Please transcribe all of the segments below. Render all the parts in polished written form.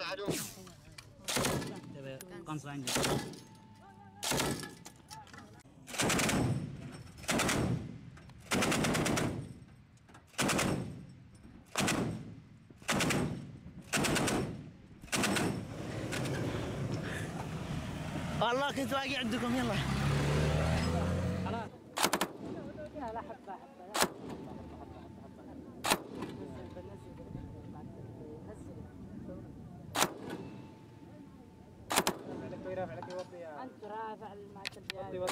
والله كنت باقي عندكم يلا. لا حبة رافع لك يوطي انت رافع المعتل.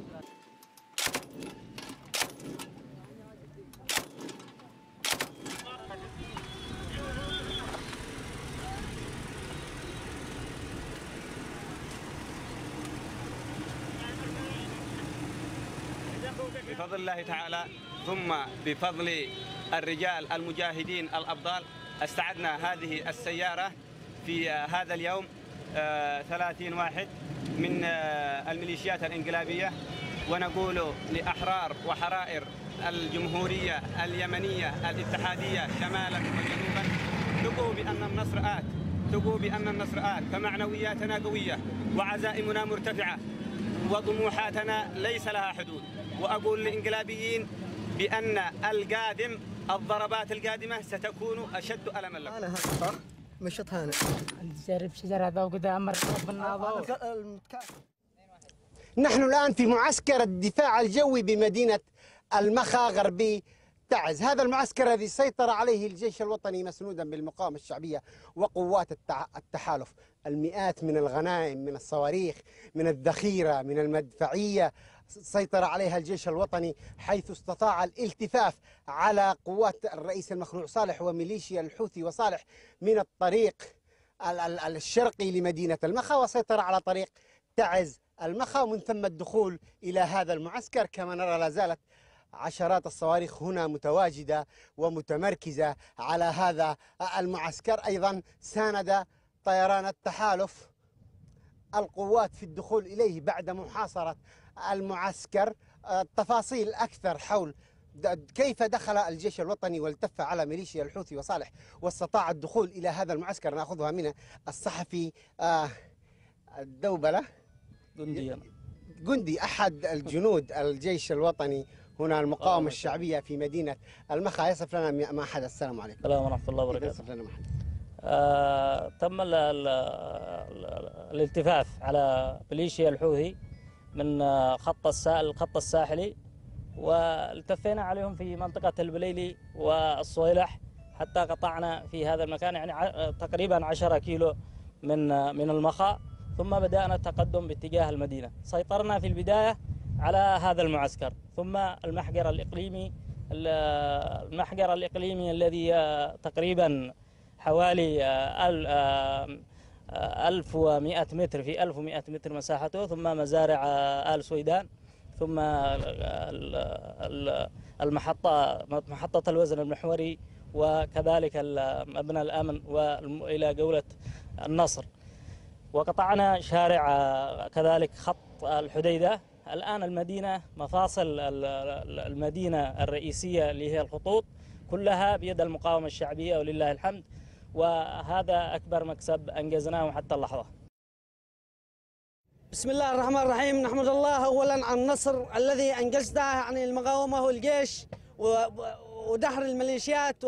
بفضل الله تعالى ثم بفضل الرجال المجاهدين الأبطال استعدنا هذه السيارة في هذا اليوم 30 واحد من الميليشيات الإنقلابية، ونقول لأحرار وحرائر الجمهورية اليمنية الاتحادية شمالا وجنوبا ثقوا بأن النصر آت، ثقوا بأن النصر آت، فمعنوياتنا قوية وعزائمنا مرتفعة وطموحاتنا ليس لها حدود. وأقول للإنقلابيين بأن القادم الضربات القادمة ستكون أشد ألما لكم. أنا هالقطع مشت هانئ جرب شجرة ذا وقدام بالناظور. نحن الآن في معسكر الدفاع الجوي بمدينة المخا غربي تعز. هذا المعسكر الذي سيطر عليه الجيش الوطني مسنودا بالمقاومة الشعبية وقوات التحالف. المئات من الغنائم، من الصواريخ، من الذخيرة، من المدفعية سيطر عليها الجيش الوطني، حيث استطاع الالتفاف على قوات الرئيس المخلوع صالح وميليشيا الحوثي وصالح من الطريق الشرقي لمدينة المخا، وسيطر على طريق تعز المخا، ومن ثم الدخول إلى هذا المعسكر. كما نرى لا زالت عشرات الصواريخ هنا متواجدة ومتمركزة على هذا المعسكر. أيضا ساند طيران التحالف القوات في الدخول إليه بعد محاصرة المعسكر. تفاصيل أكثر حول كيف دخل الجيش الوطني والتف على ميليشيا الحوثي وصالح واستطاع الدخول إلى هذا المعسكر نأخذها من الصحفي الدوبلة جندي أحد الجنود الجيش الوطني هنا المقاومة الشعبية في مدينة المخا. يصف لنا ما حدث. السلام عليكم. السلام ورحمة الله وبركاته. يصف لنا ما حدث. تم الالتفاف على ميليشيا الحوثي من الخط الساحلي، والتفينا عليهم في منطقة البليلي والصويلح حتى قطعنا في هذا المكان يعني تقريبا 10 كيلو من المخا، ثم بدأنا التقدم باتجاه المدينة. سيطرنا في البداية على هذا المعسكر، ثم المحجر الإقليمي الذي تقريبا حوالي 1100 متر في 1100 متر مساحته، ثم مزارع آل سويدان، ثم محطة الوزن المحوري، وكذلك مبنى الأمن وإلى جولة النصر. وقطعنا شارع كذلك خط الحديدة. الآن المدينة مفاصل المدينة الرئيسية اللي هي الخطوط كلها بيد المقاومة الشعبية ولله الحمد، وهذا أكبر مكسب أنجزناه حتى اللحظة. بسم الله الرحمن الرحيم. نحمد الله أولا على النصر الذي أنجزته عن المقاومة والجيش ودحر الميليشيات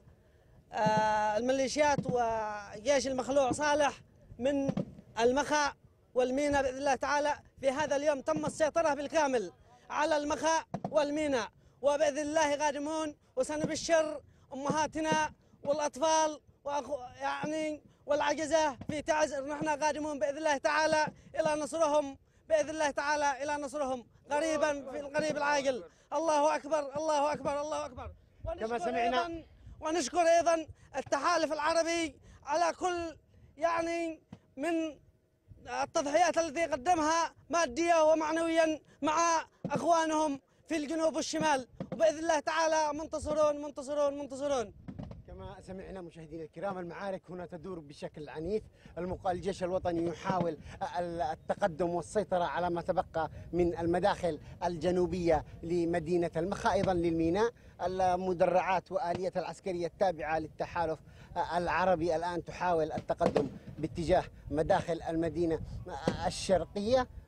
وجيش المخلوع صالح من المخا والمينا. بإذن الله تعالى في هذا اليوم تم السيطرة بالكامل على المخا والمينا، وبإذن الله قادمون وسنبشر أمهاتنا والأطفال يعني والعجزة في تعز. نحن قادمون بإذن الله تعالى إلى نصرهم، بإذن الله تعالى إلى نصرهم قريبا في القريب العاجل. الله أكبر الله أكبر الله أكبر. كما سمعنا ونشكر أيضا التحالف العربي على كل يعني من التضحيات التي قدمها ماديا ومعنويا مع أخوانهم في الجنوب والشمال، وبإذن الله تعالى منتصرون منتصرون منتصرون. كما سمعنا مشاهدينا الكرام، المعارك هنا تدور بشكل عنيف. الجيش الوطني يحاول التقدم والسيطرة على ما تبقى من المداخل الجنوبية لمدينة المخا، أيضا للميناء. المدرعات وآلية العسكرية التابعة للتحالف العربي الآن تحاول التقدم باتجاه مداخل المدينة الشرقية.